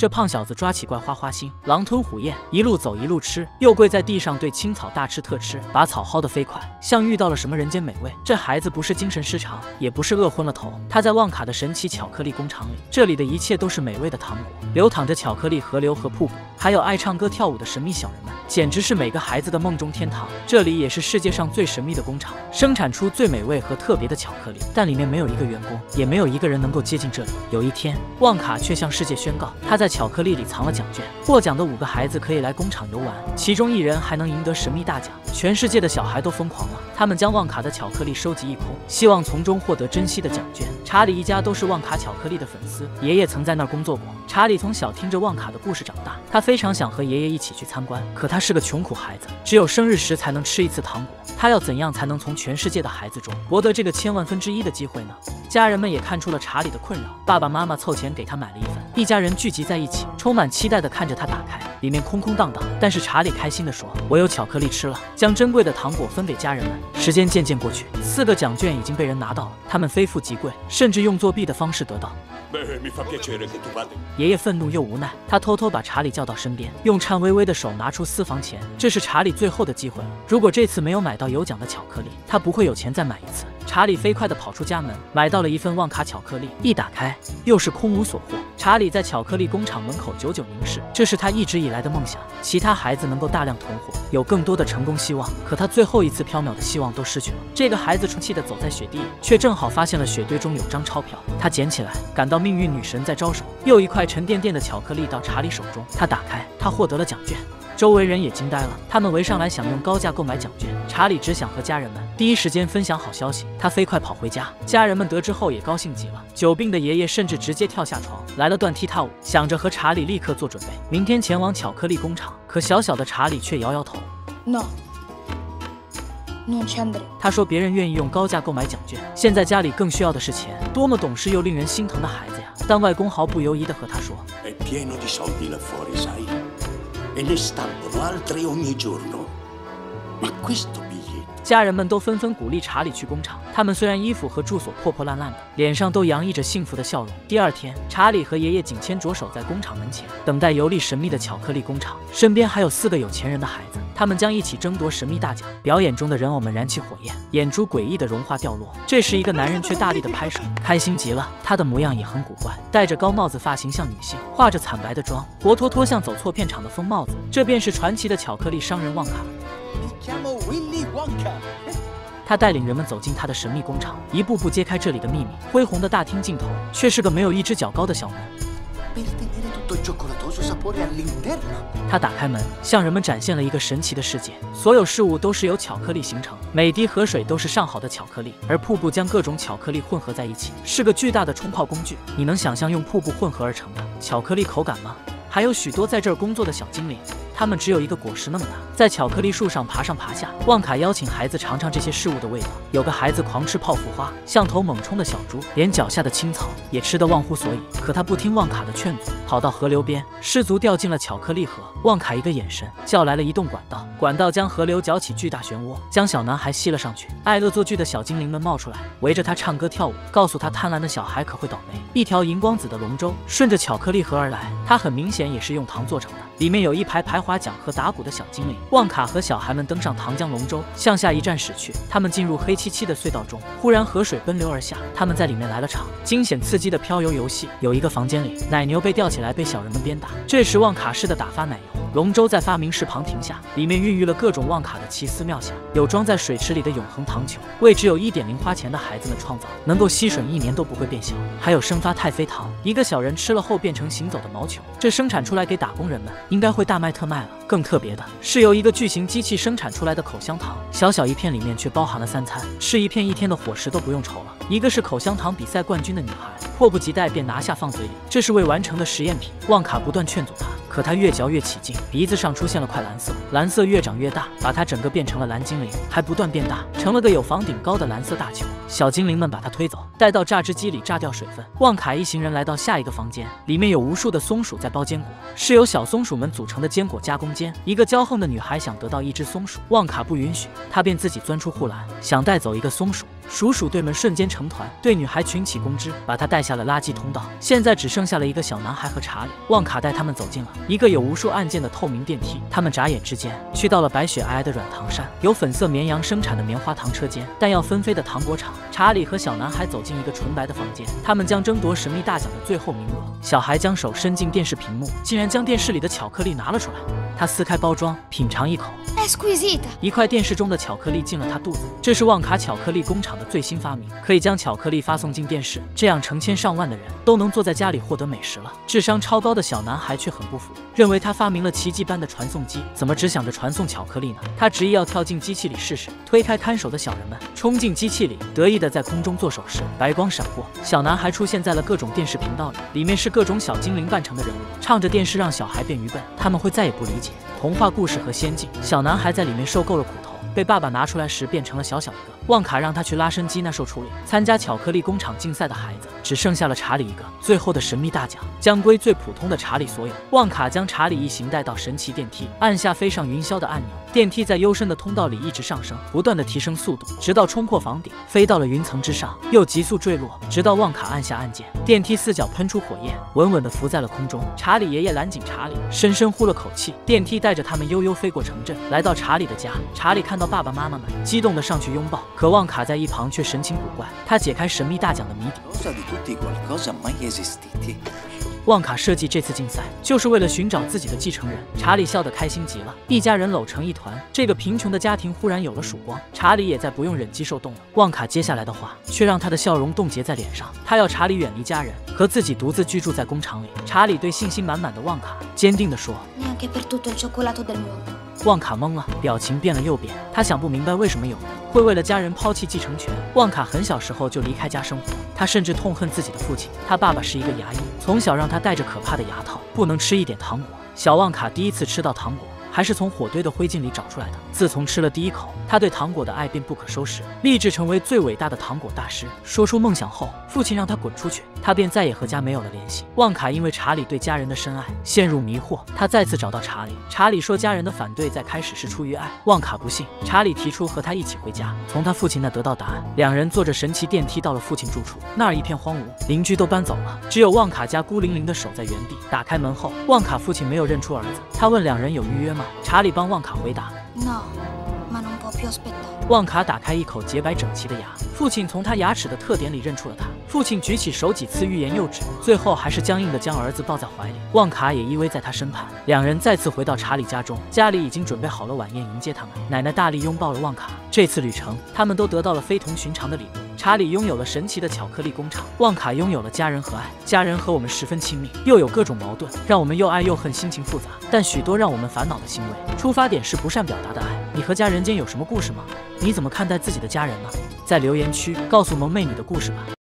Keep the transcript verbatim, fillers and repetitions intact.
这胖小子抓起怪花花心，狼吞虎咽，一路走一路吃，又跪在地上对青草大吃特吃，把草薅得飞快，像遇到了什么人间美味。这孩子不是精神失常，也不是饿昏了头，他在旺卡的神奇巧克力工厂里，这里的一切都是美味的糖果，流淌着巧克力河流和瀑布，还有爱唱歌跳舞的神秘小人们，简直是每个孩子的梦中天堂。这里也是世界上最神秘的工厂，生产出最美味和特别的巧克力，但里面没有一个员工，也没有一个人能够接近这里。有一天，旺卡却向世界宣告，他在巧克力里藏了奖券，获奖的五个孩子可以来工厂游玩，其中一人还能赢得神秘大奖。全世界的小孩都疯狂了，他们将旺卡的巧克力收集一空，希望从中获得珍稀的奖券。查理一家都是旺卡巧克力的粉丝，爷爷曾在那儿工作过。查理从小听着旺卡的故事长大，他非常想和爷爷一起去参观，可他是个穷苦孩子，只有生日时才能吃一次糖果。他要怎样才能从全世界的孩子中博得这个千万分之一的机会呢？家人们也看出了查理的困扰，爸爸妈妈凑钱给他买了一份，一家人聚集在一起，充满期待地看着他打开，里面空空荡荡。但是查理开心地说：“我有巧克力吃了。”将珍贵的糖果分给家人们。时间渐渐过去，四个奖券已经被人拿到了，他们非富即贵，甚至用作弊的方式得到。爷爷愤怒又无奈，他偷偷把查理叫到身边，用颤巍巍的手拿出私房钱。这是查理最后的机会了，如果这次没有买到有奖的巧克力，他不会有钱再买一次。查理飞快地跑出家门，买到了一份旺卡巧克力，一打开又是空无所获。查理在巧克力工厂门口久久凝视，这是他一直以来的梦想，其他孩子能够大量囤货，有更多的成功希望，可他最后一次缥缈的希望都失去了。这个孩子出气地走在雪地里，却正好发现了雪堆中有张钞票，他捡起来，感到命运女神在招手，又一块沉甸甸的巧克力到查理手中，他打开，他获得了奖券。周围人也惊呆了，他们围上来想用高价购买奖券。查理只想和家人们第一时间分享好消息，他飞快跑回家。家人们得知后也高兴极了，久病的爷爷甚至直接跳下床来了段踢踏舞，想着和查理立刻做准备，明天前往巧克力工厂。可小小的查理却摇摇头 No Non ci andrei。 他说别人愿意用高价购买奖券，现在家里更需要的是钱。多么懂事又令人心疼的孩子呀！但外公毫不犹豫地和他说 È pieno di soldi là fuori, sai? E ne stampano altri ogni giorno. Ma questo biglietto… 家人们都纷纷鼓励查理去工厂，他们虽然衣服和住所破破烂烂的，脸上都洋溢着幸福的笑容。第二天，查理和爷爷紧牵着手在工厂门前，等待游历神秘的巧克力工厂，身边还有四个有钱人的孩子，他们将一起争夺神秘大奖。表演中的人偶们燃起火焰，眼珠诡异的融化掉落。这时，一个男人却大力的拍手，开心极了。他的模样也很古怪，戴着高帽子，发型像女性，化着惨白的妆，活脱脱像走错片场的疯帽子。这便是传奇的巧克力商人旺卡。他带领人们走进他的神秘工厂，一步步揭开这里的秘密。恢宏的大厅尽头，却是个没有一只脚高的小门。他打开门，向人们展现了一个神奇的世界。所有事物都是由巧克力形成，每滴河水都是上好的巧克力，而瀑布将各种巧克力混合在一起，是个巨大的冲泡工具。你能想象用瀑布混合而成的巧克力口感吗？还有许多在这儿工作的小精灵，他们只有一个果实那么大，在巧克力树上爬上爬下。旺卡邀请孩子尝尝这些事物的味道，有个孩子狂吃泡芙花，像头猛冲的小猪，连脚下的青草也吃得忘乎所以。可他不听旺卡的劝阻，跑到河流边，失足掉进了巧克力河。旺卡一个眼神，叫来了一栋管道，管道将河流搅起巨大漩涡，将小男孩吸了上去。爱恶作剧的小精灵们冒出来，围着他唱歌跳舞，告诉他贪婪的小孩可会倒霉。一条荧光紫的龙舟顺着巧克力河而来，它很明显也是用糖做成的，里面有一排排划桨和打鼓的小精灵。旺卡和小孩们登上糖浆龙舟，向下一站驶去。他们进入黑漆漆的隧道中，忽然河水奔流而下，他们在里面来了场惊险刺激的漂游游戏。有一个房间里，奶牛被吊起来被小人们鞭打，这时旺卡似的打发奶油。龙舟在发明室旁停下，里面孕育了各种旺卡的奇思妙想，有装在水池里的永恒糖球，为只有一点零花钱的孩子们创造，能够吸吮一年都不会变小；还有生发太妃糖，一个小人吃了后变成行走的毛球，这生产出来给打工人们，应该会大卖特卖了。更特别的是，由一个巨型机器生产出来的口香糖，小小一片里面却包含了三餐，吃一片一天的伙食都不用愁了。一个是口香糖比赛冠军的女孩，迫不及待便拿下放嘴里，这是未完成的实验品。旺卡不断劝阻她，可她越嚼越起劲，鼻子上出现了块蓝色，蓝色越长越大，把她整个变成了蓝精灵，还不断变大，成了个有房顶高的蓝色大球。小精灵们把她推走，带到榨汁机里榨掉水分。旺卡一行人来到下一个房间，里面有无数的松鼠在剥坚果，是由小松鼠们组成的坚果加工间。一个骄横的女孩想得到一只松鼠，旺卡不允许，她便自己钻出护栏，想带走一个松鼠。 鼠鼠队们瞬间成团，对女孩群起攻之，把她带下了垃圾通道。现在只剩下了一个小男孩和查理。旺卡带他们走进了一个有无数按键的透明电梯，他们眨眼之间去到了白雪皑皑的软糖山，有粉色绵羊生产的棉花糖车间，弹药纷飞的糖果厂。查理和小男孩走进一个纯白的房间，他们将争夺神秘大奖的最后名额。小孩将手伸进电视屏幕，竟然将电视里的巧克力拿了出来。他撕开包装，品尝一口， È squisita. 一块电视中的巧克力进了他肚子。这是旺卡巧克力工厂的最新发明，可以将巧克力发送进电视，这样成千上万的人都能坐在家里获得美食了。智商超高的小男孩却很不服，认为他发明了奇迹般的传送机，怎么只想着传送巧克力呢？他执意要跳进机器里试试。推开看守的小人们，冲进机器里，得意的在空中做手势，白光闪过，小男孩出现在了各种电视频道里，里面是各种小精灵扮成的人物，唱着电视让小孩变愚笨，他们会再也不理解童话故事和仙境。小男孩在里面受够了苦头，被爸爸拿出来时变成了小小一个。旺卡让他去拉伸机那受处理。参加巧克力工厂竞赛的孩子只剩下了查理一个，最后的神秘大奖将归最普通的查理所有。旺卡将查理一行带到神奇电梯，按下飞上云霄的按钮，电梯在幽深的通道里一直上升，不断的提升速度，直到冲破房顶，飞到了云层之上，又急速坠落，直到旺卡按下按键，电梯四角喷出火焰，稳稳地浮在了空中。查理爷爷拦紧查理，深深呼了口气，电梯带着他们悠悠飞过城镇，来到查理的家。查理看到爸爸妈妈们，激动地上去拥抱，可旺卡在一旁却神情古怪，他解开神秘大奖的谜底。 Cosa di tutti qualcosa mai esistiti. 旺卡设计这次竞赛，就是为了寻找自己的继承人。查理笑得开心极了，一家人搂成一团。这个贫穷的家庭忽然有了曙光，查理也再不用忍饥受冻了。旺卡接下来的话，却让他的笑容冻结在脸上。他要查理远离家人，和自己独自居住在工厂里。查理对信心满满的旺卡坚定地说 Neanche per tutto il cioccolato del mondo. 旺卡懵了，表情变了又变。他想不明白为什么有人会为了家人抛弃继承权。旺卡很小时候就离开家生活，他甚至痛恨自己的父亲。他爸爸是一个牙医，从小让他戴着可怕的牙套，不能吃一点糖果。小旺卡第一次吃到糖果，还是从火堆的灰烬里找出来的。自从吃了第一口，他对糖果的爱便不可收拾，立志成为最伟大的糖果大师。说出梦想后，父亲让他滚出去，他便再也和家没有了联系。旺卡因为查理对家人的深爱陷入迷惑，他再次找到查理。查理说家人的反对在开始是出于爱，旺卡不信。查理提出和他一起回家，从他父亲那得到答案。两人坐着神奇电梯到了父亲住处，那儿一片荒芜，邻居都搬走了，只有旺卡家孤零零地守在原地。打开门后，旺卡父亲没有认出儿子，他问两人有预约吗？查理帮旺卡回答 No, ma non può più aspettare. 旺卡打开一口洁白整齐的牙，父亲从他牙齿的特点里认出了他。父亲举起手几次欲言又止，最后还是僵硬地将儿子抱在怀里。旺卡也依偎在他身旁。两人再次回到查理家中，家里已经准备好了晚宴迎接他们。奶奶大力拥抱了旺卡。这次旅程，他们都得到了非同寻常的礼物。查理拥有了神奇的巧克力工厂，旺卡拥有了家人和爱。家人和我们十分亲密，又有各种矛盾，让我们又爱又恨，心情复杂。但许多让我们烦恼的行为，出发点是不善表达的爱。你和家人间有什么故事吗？你怎么看待自己的家人呢？在留言区告诉萌妹你的故事吧。